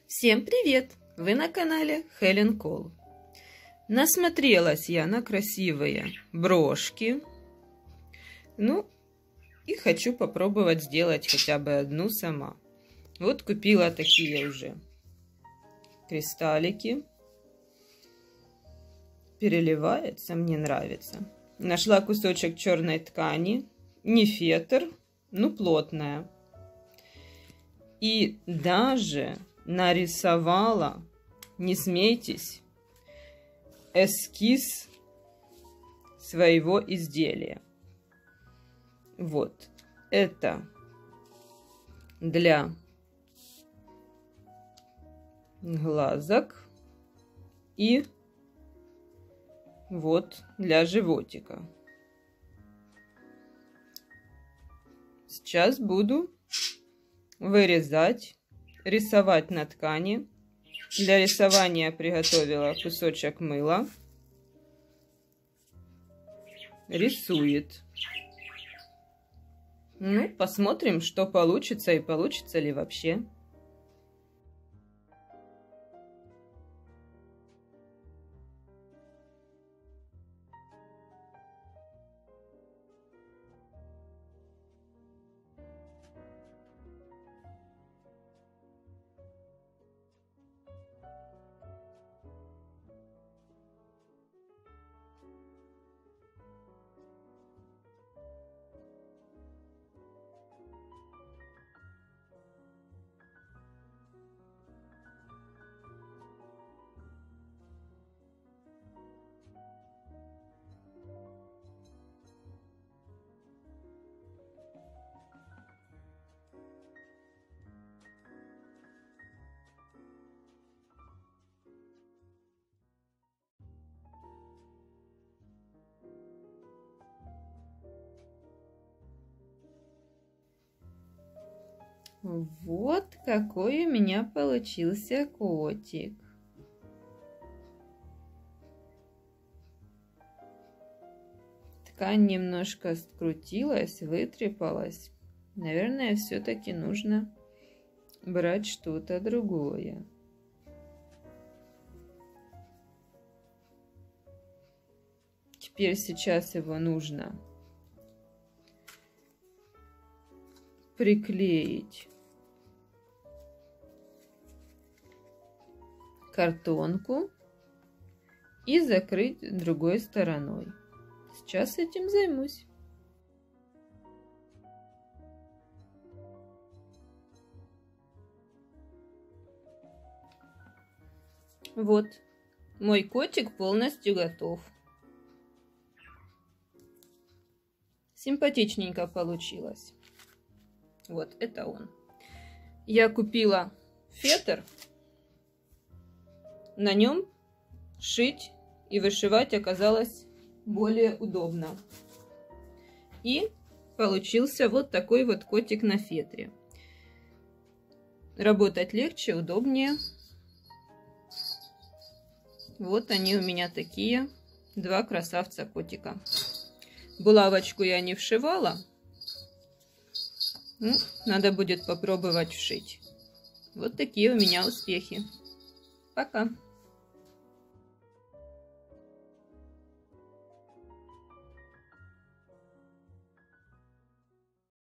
Всем привет! Вы на канале Helen Cole. Насмотрелась я на красивые брошки. И хочу попробовать сделать хотя бы одну сама. Вот купила такие уже кристаллики. Переливается, мне нравится. Нашла кусочек черной ткани. Не фетр, но плотная. И даже нарисовала, не смейтесь, эскиз своего изделия. Вот это для глазок и вот для животика. Сейчас буду вырезать, рисовать на ткани. Для рисования приготовила кусочек мыла. Рисует. Посмотрим, что получится и получится ли вообще. Вот какой у меня получился котик. Ткань немножко скрутилась, вытрепалась. Наверное, все-таки нужно брать что-то другое. Теперь сейчас его нужно приклеить картонку и закрыть другой стороной. Сейчас этим займусь. Вот, мой котик полностью готов. Симпатичненько получилось. Вот, это он. Я купила фетр. На нем шить и вышивать оказалось более удобно. И получился вот такой вот котик на фетре. Работать легче, удобнее. Вот они у меня такие. Два красавца котика. Булавочку я не вшивала. Надо будет попробовать вшить. Вот такие у меня успехи. Пока.